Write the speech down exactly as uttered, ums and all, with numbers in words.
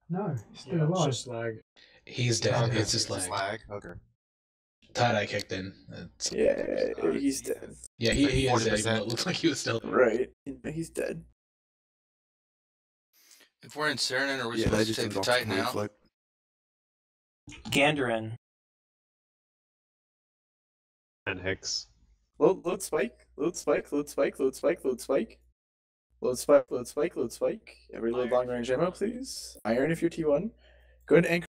No, he's still Yeah, it's alive. just lag. He's dead. Okay. It's just Just lag. lag. Okay. Tie-dye kicked in. It's... Yeah, he's dead. Yeah, he, Like he is dead, even though forty percent. it looks like he was still... Right, he's dead. If we're in Saranen, are we Yeah, supposed I to just take the invoked Titan Blue out? Flag. Gandarin. And Hex. Load, load spike, load spike, load spike, load spike, load spike. Load spike, load spike, load spike. Every load long range ammo, please. Iron if you're T one. Go ahead and anchor.